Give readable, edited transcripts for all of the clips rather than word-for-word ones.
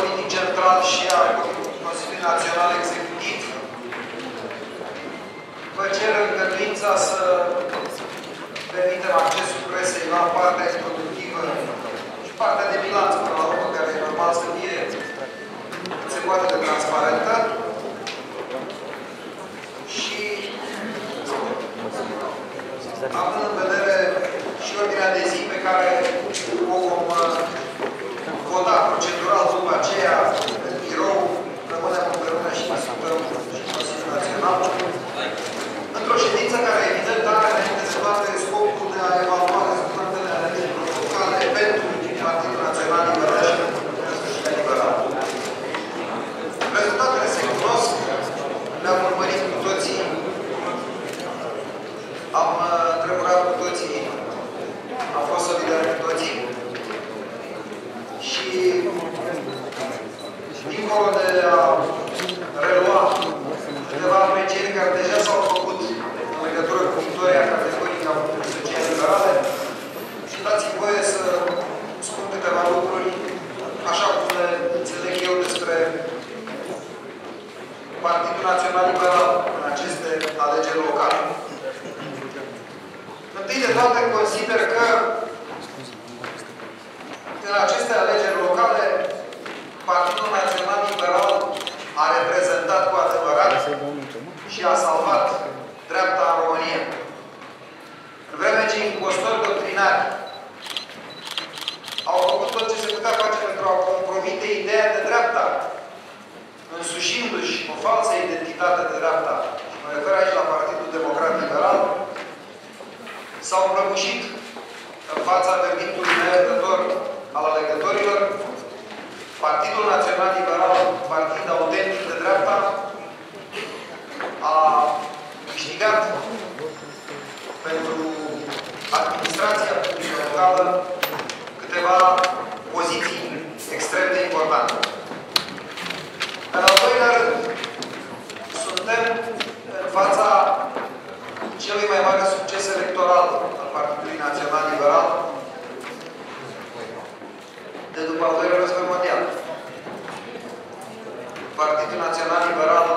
Politic Central și a Consiliului Național Executiv, vă cer îngăduința să permitem accesul presei la partea introductivă și partea de bilanț, până la urmă, care e normal să fie cât se poate de transparentă. Și având în vedere și ordinea de zi pe care o vom vota procedural după aceea în birou, rămânem împreună și discutăm și Consiliul Național, într-o ședință care, evident, are înainte de toate scopul de a evalua rezultatele alegerilor locale pentru Partidul Național Liberal și pentru Partidul Liberal. Rezultatele se cunosc, le-am urmărit cu toții, am tremurat cu toții, am fost solidari cu toții și, dincolo de a relua câteva aprecieri care deja s-au făcut în legătură cu victoria categorică a Partidului Social Liberale, și dați-mi voie să spun câteva lucruri, așa cum le înțeleg eu despre Partidul Național Liberal în aceste alegeri locale. Întâi de toate, consider că în aceste alegeri locale Partidul Național Liberal a reprezentat cu adevărat și a salvat dreapta în România. În vreme ce impostori doctrinari au făcut tot ce se putea face pentru a compromite ideea de dreapta, însușindu-și o falsă identitate de dreapta, și mă refer aici la Partidul Democrat Liberal, s-au prăbușit în fața verdictului neiertător al alegătorilor. Partidul Național Liberal, partid autentic de dreapta, a câștigat pentru administrația publică locală câteva poziții extrem de importante. În al doilea rând, suntem în fața celui mai mare succes electoral al Partidului Național Liberal de după al doilea război mondial. Partidul Național Liberal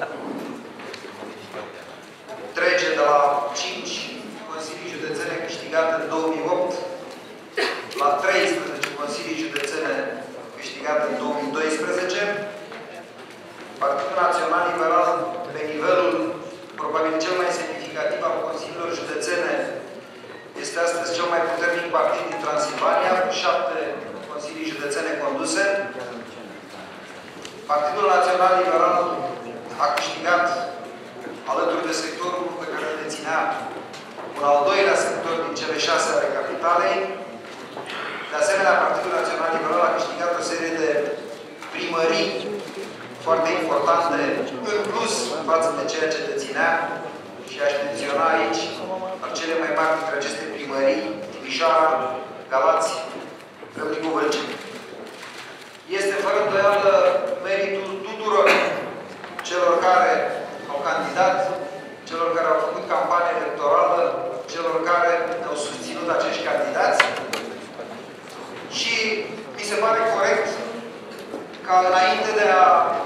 trece de la 5 consilii județene câștigate în 2008 la 13 consilii județene câștigate în 2012. Partidul Național Liberal, pe nivelul probabil cel mai semnificativ al consiliilor județene, este astăzi cel mai puternic partid din Transilvania, cu 7 consilii județene conduse. Partidul Național Liberal a câștigat, alături de sectorul pe care îl deținea, un al doilea sector din cele 6 ale capitalei. De asemenea, Partidul Național Liberal a câștigat o serie de primării foarte importante, în plus față de ceea ce deținea, și aș menționa aici cele mai mari dintre aceste primării: Timișoara, Galați, Râmnicu Vâlcea. Este fără îndoială meritul tuturor celor care au candidat, celor care au făcut campanie electorală, celor care au susținut acești candidați. Și mi se pare corect ca înainte de a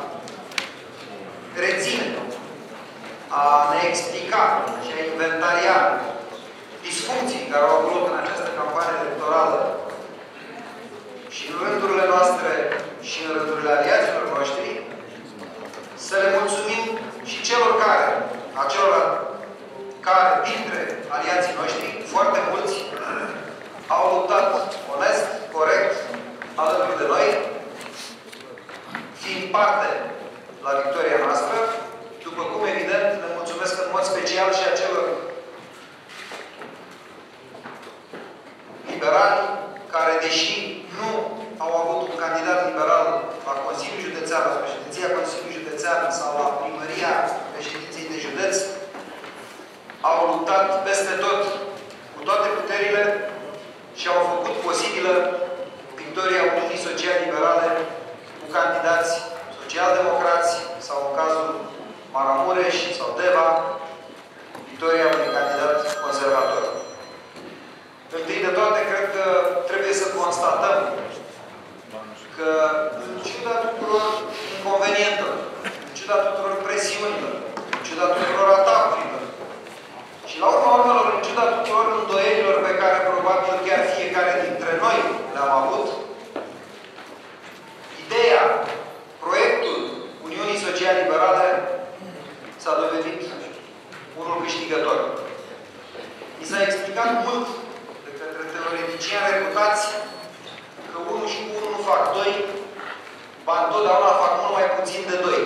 reține, a ne explica și a inventaria disfuncții care au avut loc în această campanie electorală și în rândurile noastre și în rândurile aliaților noștri, să le mulțumim și acelor care, dintre aliații noștri, foarte mulți, au luptat onest, corect, alături de noi, fiind parte la victoria noastră, după cum, evident, le mulțumesc în mod special și acelor liberali care, deși nu au avut un candidat liberal la Consiliul Județean, la președinția Consiliului Județean sau la primăria președinției de județ, au luptat peste tot, cu toate puterile, și au făcut posibilă victoria Uniunii Social-Liberale cu candidați social-democrați sau, în cazul Maramureș sau Deva, victoria unui candidat conservator. Întâi de toate, cred că trebuie să constatăm că, în ciuda ba întotdeauna fac mult mai puțin de 2.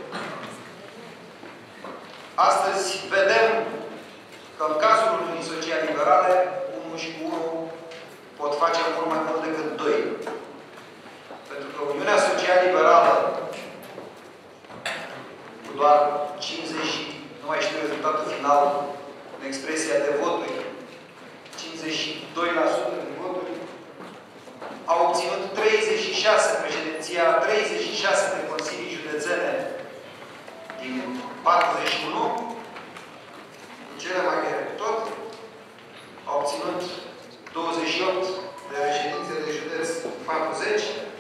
Astăzi vedem că în cazul Uniunii Social-Liberale, 1 și 1 pot face mult mai mult decât 2. Pentru că Uniunea Social-Liberală, cu doar 50, nu mai știu rezultatul final, în expresia de voturi, 52% din voturi, a obținut 36 președinția, 36 de consilii județene din 41, cele mai tot, a obținut 28 de reședințe de județ 40,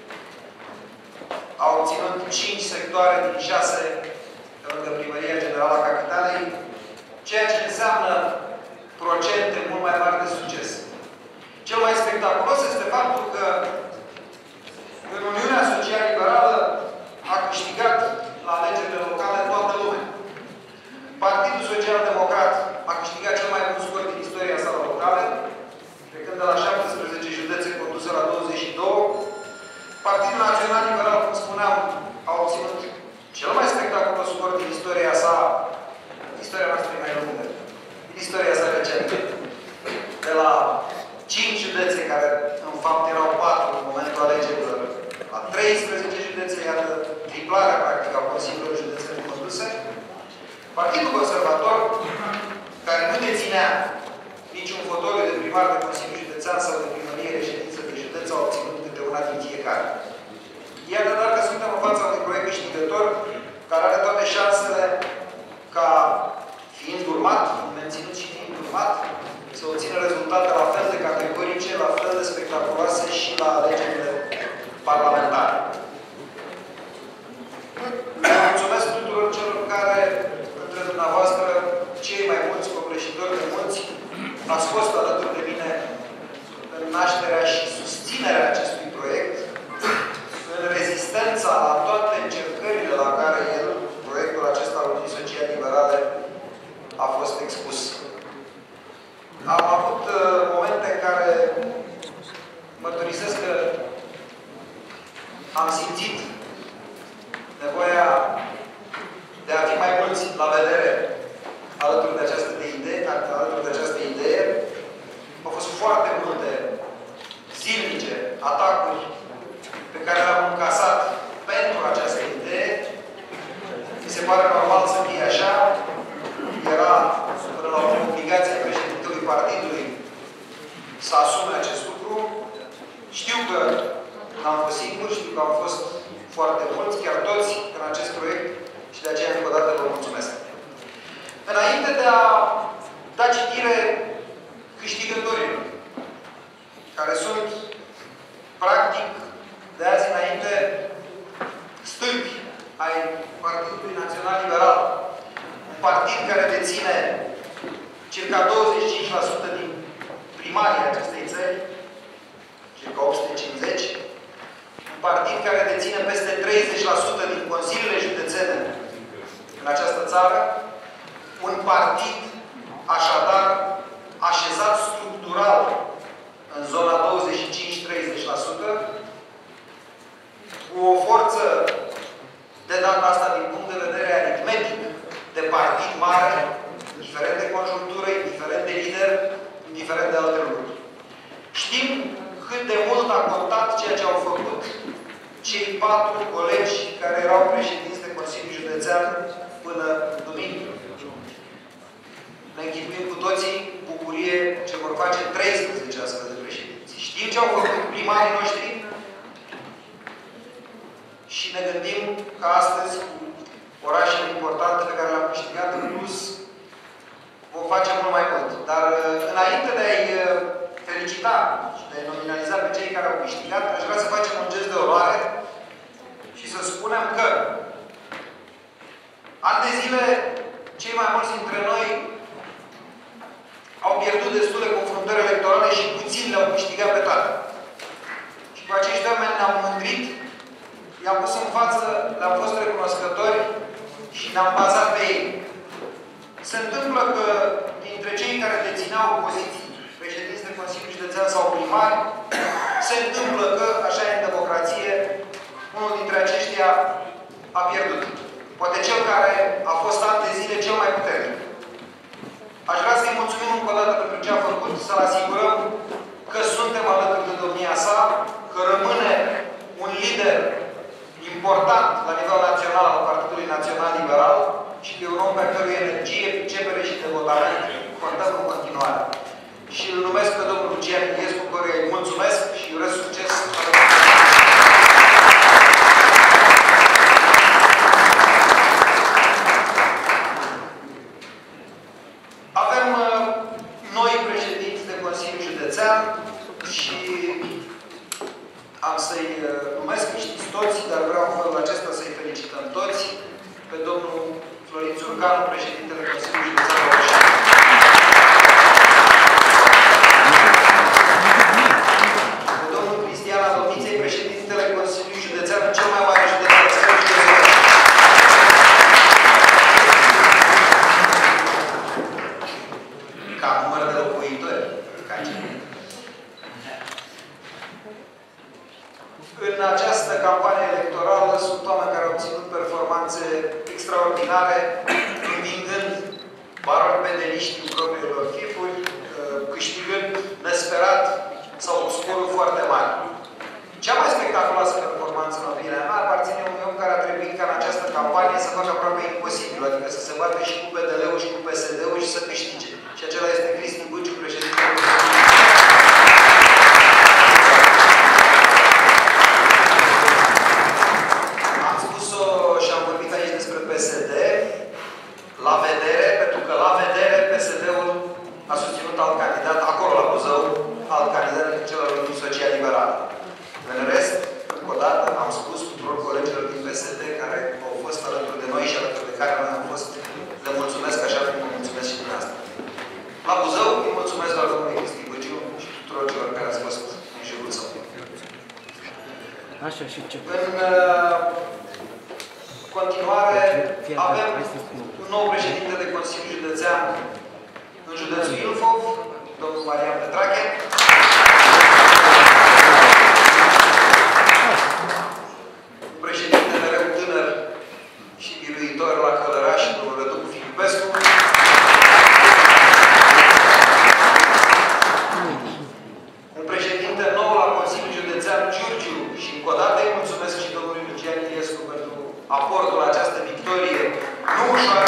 a obținut 5 sectoare din 6 pe lângă Primăria Generală a Capitalei, ceea ce înseamnă procente mult mai mari de succes. Cel mai spectaculos este faptul că în Uniunea Social-Liberală a câștigat la alegerile locale toată lumea. Partidul Social-Democrat a câștigat cel mai bun scor din istoria sa locală, trecând de la 17 județe conduse la 22. Partidul Național Liberal, cum spuneam, a obținut cel mai spectaculos scor din istoria sa, istoria noastră e mai lungă, din istoria sa recentă. De la 5 județe, care în fapt erau 4 în momentul alegerilor, la 13 județe, iată, triplarea, practic, a Consiliilor Județene conduse. Partidul Conservator, care nu deținea niciun fotoliu de primar de Consiliu Județean sau de primărie reședință de județ, a obținut câte una din fiecare. Iată doar că suntem în fața unui proiect câștigător, care are toate șansele ca, fiind urmat, menținut și fiind urmat, să obțină rezultate la fel de categorice, la fel de spectaculoase și la alegerile parlamentare. Mulțumesc tuturor celor care, între dumneavoastră, cei mai mulți copleșitori de mulți, ați fost alături de mine în nașterea și susținerea acestui proiect, în rezistența la toate încercările la care proiectul acesta al Uniunii Social-Liberale a fost expus. Am avut momente în care mărturisesc că am simțit nevoia de a fi mai mulți la vedere alături de această idee. Au fost foarte multe zilnice atacuri pe care le-am încasat pentru această idee. Mi se pare normal să fie așa. Era până la urmă obligația președintelui partidului să asume acest lucru. Știu că n-am fost singur, știu că au fost foarte mulți, chiar toți, în acest proiect și de aceea încă o dată vă mulțumesc. Înainte de a da citire câștigătorilor, care sunt, practic, de azi înainte, stâlpi ai Partidului Național Liberal, un partid care deține circa 25% din primarii acestei țări, circa 850, un partid care deține peste 30% din consiliile județene în această țară, un partid, așadar, așezat structural în zona 25-30%, cu o forță, de data asta, din punct de vedere aritmetic, de partid mare, indiferent de conjunctură, indiferent de lider, indiferent de alte lucruri. Știm cât de mult a contat ceea ce au făcut cei 4 colegi care erau președinți de Consiliul Județean până duminică. Ne închipuim cu toții bucurie ce vor face 13 astfel de președinți. Știm ce au făcut primarii noștri și ne gândim că astăzi, cu orașele importante pe care le-am câștigat, în plus, vom face mult mai mult. Dar înainte de a-i felicita și de a-i nominaliza pe cei care au câștigat, aș vrea să facem un gest de oroare și să spunem că ani de zile, cei mai mulți dintre noi au pierdut destule confruntări electorale și puțin le-au câștigat pe toate. Și cu acești oameni ne-am mândrit, i-am pus în față, le-am fost recunoscători și ne-am bazat pe ei. Se întâmplă că dintre cei care dețineau poziții președinți de Consiliul Județean sau primari, se întâmplă că, așa e în democrație, unul dintre aceștia a pierdut. Poate cel care a fost ani de zile cel mai puternic. Aș vrea să-i mulțumim încă o dată pentru ce a făcut, să-l asigurăm că suntem alături de domnia sa, că rămâne un lider important la nivel național al Partidului Național Liberal și că e un om pe cărui energie, pricepere și devotament contăm în continuare. Și îl numesc pe domnul Lucian Iliescu, căruia îi mulțumesc și îi urez succes. Avem noi președinți de Consiliu Județean și am să-i numesc, știți toți, dar vreau în felul acesta să-i felicităm toți, pe domnul Florin Țurcanu, președintele Consiliului Județean Orășan. Pe domnul Cristian Adomiței, președintele Consiliului Județean, cel mai mare județ al țării județene. Ca număr de locuitori. În această campanie electorală sunt oameni care au obținut performanțe extraordinare, învingând baroni pedeliști în propriilor chipuri, câștigând nesperat sau cu scoruri foarte mari. Cea mai spectaculoasă performanță, în opinia mea, aparține unui om care a trebuit ca în această campanie să facă aproape imposibil, adică să se bată și cu PDL-ul și cu PSD-ul și să câștige. Și acela este Cristi Buciu, președintele Consiliului. Am spus-o și am vorbit aici despre PSD, la vedere, pentru că la vedere PSD-ul a susținut alt candidat, acolo la Buzău, alt candidat decât cel al lui social-liberal. În rest, încă o dată, am spus tuturor colegilor din PSD care au fost alături de noi și alături de care noi am fost, le mulțumesc așa cum vă mulțumesc și dumneavoastră. La Buzău, îi mulțumesc doar domnului Cristi Băgiu și tuturor celor care ați fost în jurul său. Așa și ce? În continuare, avem un nou președinte de Consiliu Județean în județul Ilfov, domnul Marian Petrache. Președinte mereu tânăr și biruitor la Călăraș, domnul Răducu Filipescu. Un președinte nou la Consiliul Județean Giurgiu și încă o dată îi mulțumesc și domnului Lucian Iliescu pentru aportul la această victorie nu ușoară.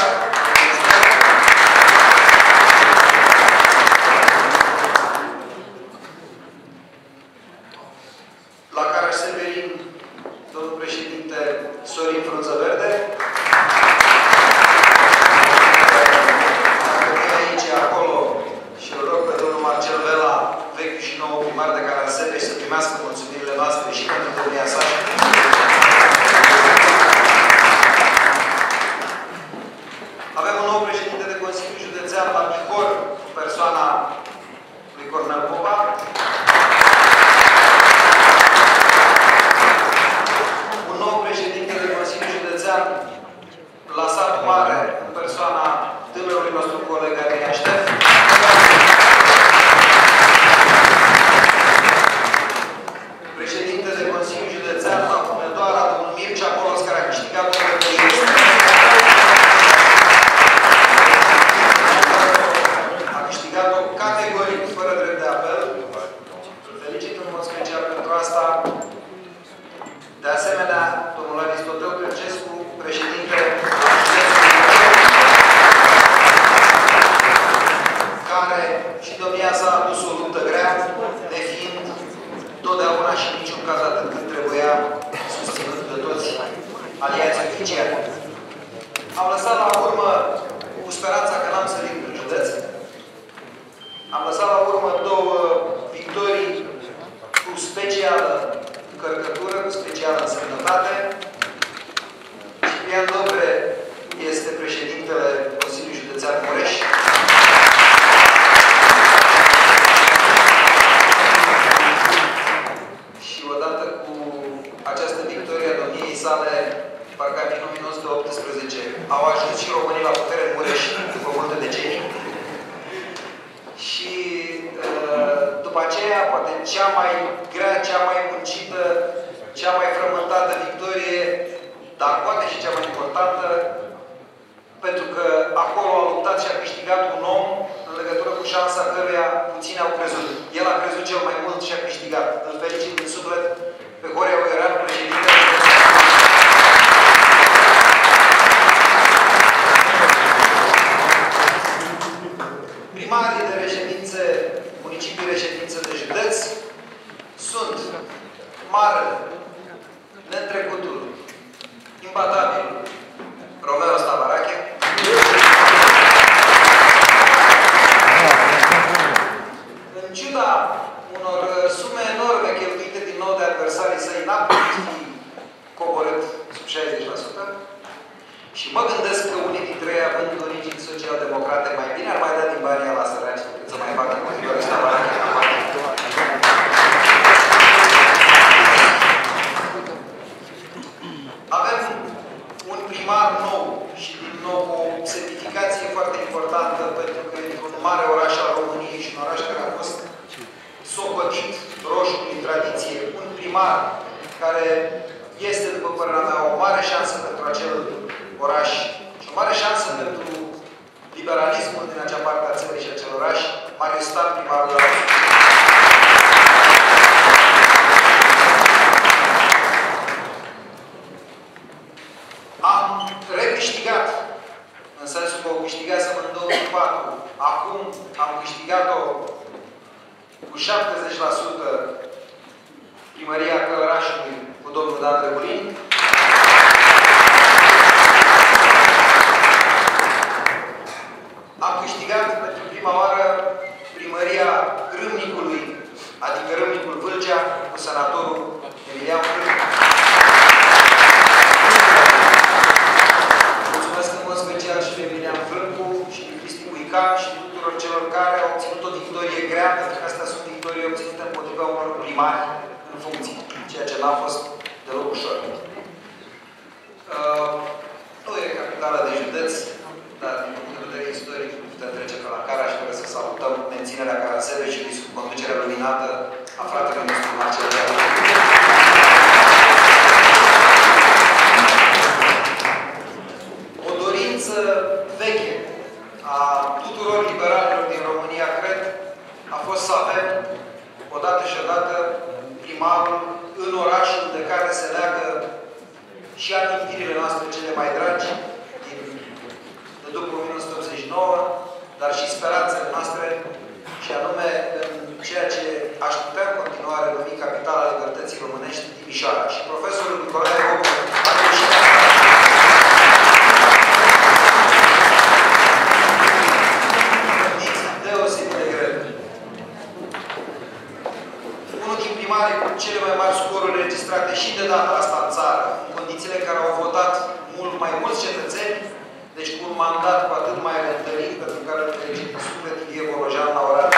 La Caraș-Severin, domnul președinte Sorin Frunzăverde. Dacă vine aici, acolo, și îl rog pe domnul Marcel Vela, vechiul și nou primar de Caraș-Severin, să primească mulțumirile noastre și pentru domnia sa. Avem un nou președinte de Consiliu Județean la Bihor, persoana lui Cornel Popa. Un nou președinte de Consiliu Județean la Satul Mare, în persoana tânărului nostru coleg Adrian Ștef. Președinte de Consiliu Județean la Hunedoara, domnul Mircea Polos, care a câștigat o categoric, fără drept de apel. Îl felicit în mod special pentru asta. De asemenea, domnul Aristotel Crăcescu, președinte care și domnia sa a dus o luptă grea, nefiind totdeauna și în niciun caz atât cât trebuia, susținut de toți aliații oficiali. Am lăsat la urmă cu speranța că n-am sărit în județ. Am lăsat la urmă două victorii cu specială încărcătură, cu specială însemnătate. Ciprian Dobre este președintele Consiliului Județean Mureș. Și odată cu această victorie a domniei sale, parcă în 1918, au ajuns și românii la putere în Mureș după multe decenii. Și după aceea, poate cea mai grea, cea mai muncită, cea mai frământată victorie, dar poate și cea mai importantă, pentru că acolo a luptat și a câștigat un om în legătură cu șansa căruia puțini au crezut. El a crezut cel mai mult și a câștigat. Îl felicit din suflet pe Horea Oiran, președinte. Primarii de reședințe, municipii reședințe de județ sunt Marele, Neîntrecutul, Imbatabil, Romeo Stavarache, în ciuda unor sume enorme cheltuite din nou de adversarii săi, n-a putut fi coborât sub 60%. Și mă gândesc că unii dintre ei, având origini social-democrate, mai bine ar mai da din banii la săraci decât să mai facă continuare Stavarache. Avem un primar nou și din nou o semnificație foarte importantă, pentru că într-un mare oraș al României și un oraș care a fost socotit roșu din tradiție, un primar care este, după părerea mea, o mare șansă pentru acel oraș și o mare șansă pentru liberalismul din acea parte a țării și acel oraș, Marius Stan, primarul de la Am recâștigat, în sensul că o câștigasem în 2004. Acum am câștigat-o cu 70% primăria Călărașului cu domnul Dan Drăgulin. Am câștigat pentru prima oară primăria Râmnicului, adică Râmnicul Vâlcea, cu senatorul Emilian Frâncu. Mulțumesc în mod special și lui Emilian Frâncu și lui Cristi Buican și tuturor celor care au obținut o victorie grea, pentru că astea sunt victorii obținute împotriva unor primari în funcție, ceea ce n-a fost deloc ușor. Nu e capitală de județ, dar din punct de vedere istoric putem trece pe la Caraș, fără să salutăm menținerea Carasebeșului sub conducerea luminată a fratelui nostru Marcel Deanu. O dorință veche a tuturor liberalilor din România, cred, a fost să avem odată și odată primarul în orașul de care se leagă și amintirile noastre cele mai dragi de după 1989, dar și speranțele noastre, și anume în ceea ce aș putea în continuare numi capitala libertății românești, Timișoara. Și profesorul Nicolae Rocu a reușit condiții deosebit de grele. Unul din primarii cu cele mai mari scoruri înregistrate și de data asta în țară, în condițiile în care au votat mult mai mulți cetățeni, deci cu un mandat cu atât mai întărit, pentru care îl felicit în suflet Ilie Bolojan la ora.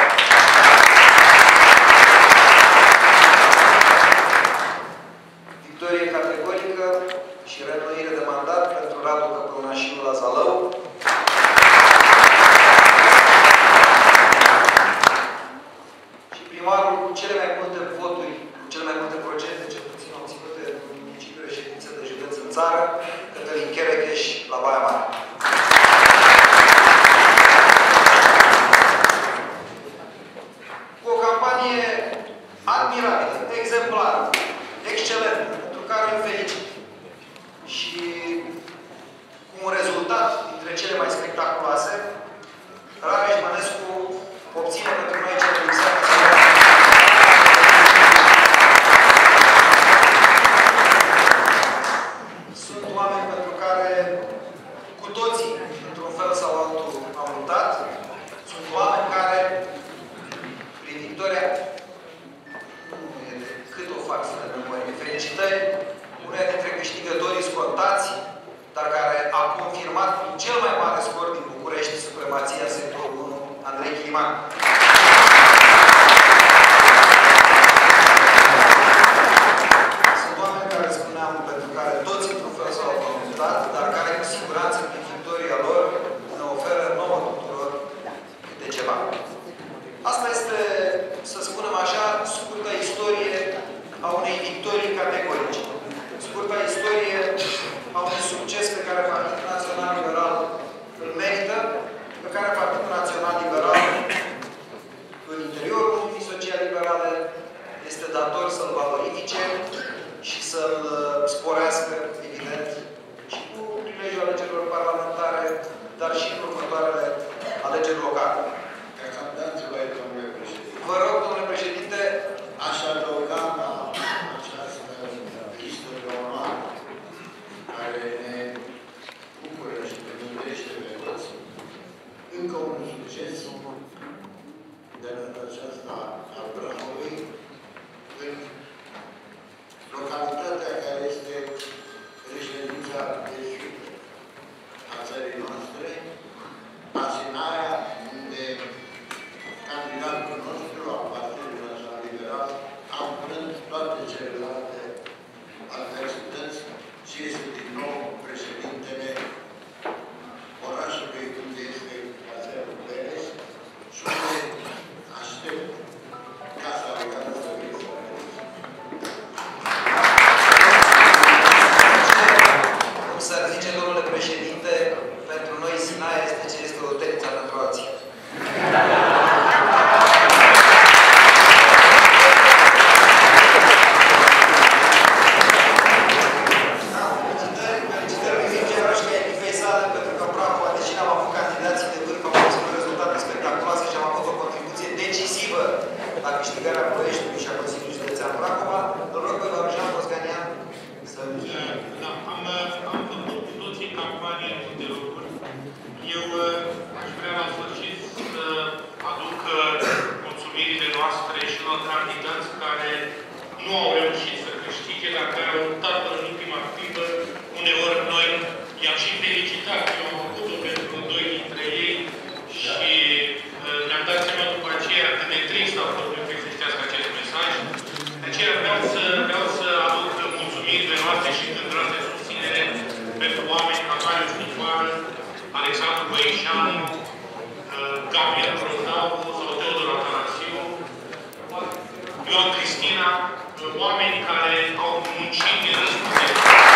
Victorie categorică și reînnoire de mandat pentru Radu Căpălnașiu la Zalău. Și primarul cu cele mai multe voturi, cu cele mai multe procente, cel puțin obținute în municipiul reședințe de județ în țară, Cătălin Cherecheș la Baia Mare. Cu o campanie admirabilă, exemplară, excelentă, pentru care îl felicit. Și cu un rezultat dintre cele mai spectaculoase, Rareș Mănescu obține pentru noi cel mai exact. Sunt oameni pentru care cu toții, într-un fel sau altul, au luptat. Sunt oameni care, prin victoria, nu e decât o farsă de memorie. Felicitări uneia dintre câștigătorii scontați, dar care a confirmat prin cel mai mare scor din București supremația sectorului 1, Andrei Chiliman. Sunt oameni care spuneam, pentru care toți într-un fel s-au luptat, dar care cu siguranță prin victoria lor ne oferă nouă tuturor câte ceva. Asta este, să spunem așa, scurtă istorie a unei victorii categorice. I-am și felicitat, eu am făcut-o pentru doi dintre ei și mi-am dat seama după aceea cât de trist a fost pentru că citească acest mesaj. De aceea vreau să aduc mulțumirile noastre și cântroase susținere pentru oameni ca Marius Nicoară, Alexandru Băișanu, Gabriel Prozavu sau Teodor Atanasiu, Ioan Cristina, oameni care au muncit din răspundere.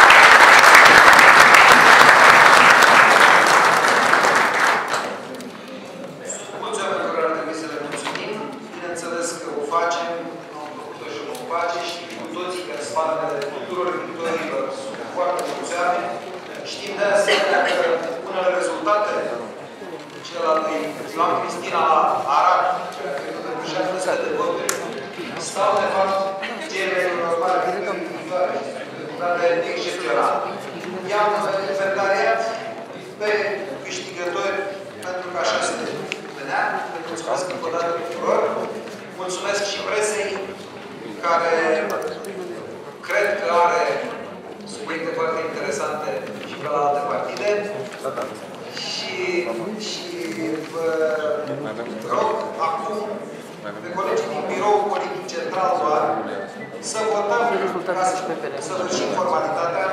Mulțumim pentru care ar trebui să le mulțumim. Bineînțeles că o facem, am făcut-o și o face. Știm cu toții că în spatele tuturor victoriilor sunt foarte mulți oameni. Știm de asemenea că unele rezultate, cel al lui Ioan Cristina la Arad, care a trecut pentru 700 de voturi, stau de fapt cele normale viitoare, rezultate excepționale. I-am inventariat pe câștigători pentru că așa se venea. Le mulțumesc încă o dată tuturor. Mulțumesc și presei care cred că are subiecte foarte interesante și pe la alte partide. Și vă rog acum pe colegii din Biroul Politic Central doar să votăm ca să săvârșim formalitatea,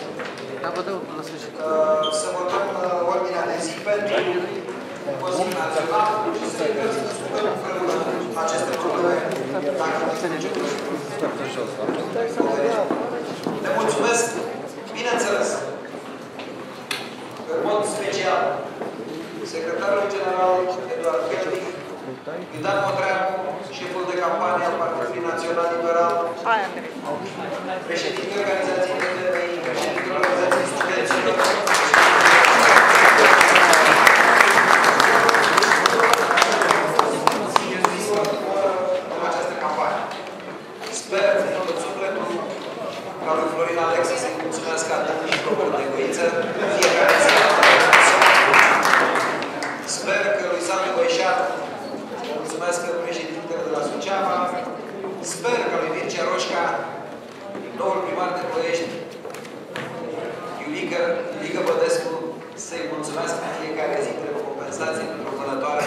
să votăm ordinea de zi pentru Consiliul Național și să discutăm împreună aceste probleme. Le mulțumesc, bineînțeles, în mod special, secretarul general Eduard Cheldic, Iudan Motreanu, șeful de campanie al Partidului Național Liberal, președintele organizației de femei, președintele organizației studenților, în această campanie. Sper din tot sufletul ca lui Florin Alexe să-i mulțumesc atât și propăr de goiță fiecare zi. Sper că lui Sandu Băișanu să mulțumesc președintele de la Suceava. Sper că lui Mircea Roșca, noul primar de Ploiești, Iulică Bădescu, să-i mulțumesc în fiecare zi pentru compensații pentru vânătoare